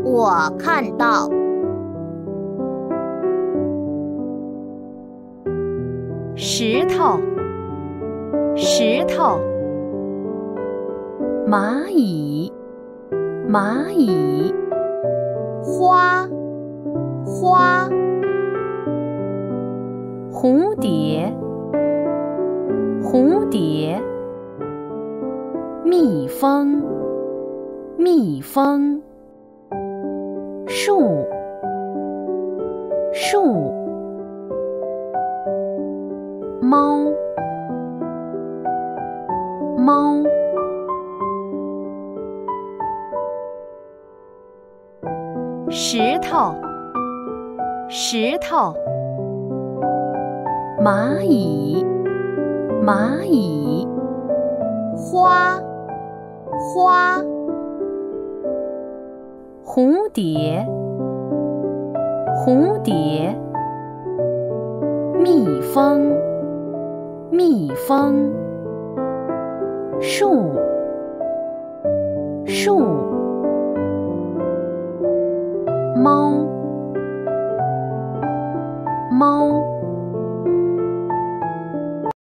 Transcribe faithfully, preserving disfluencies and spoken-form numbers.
我看到石头，石头，蚂蚁，蚂蚁， 花，花， 蝴蝶，蝴蝶，蜜蜂，蜜蜂，树，树，猫，猫，石头，石头，蚂蚁，蚂蚁， 花，花， 蝴蝶，蝴蝶，蜜蜂，蜜蜂，树，树，猫，猫。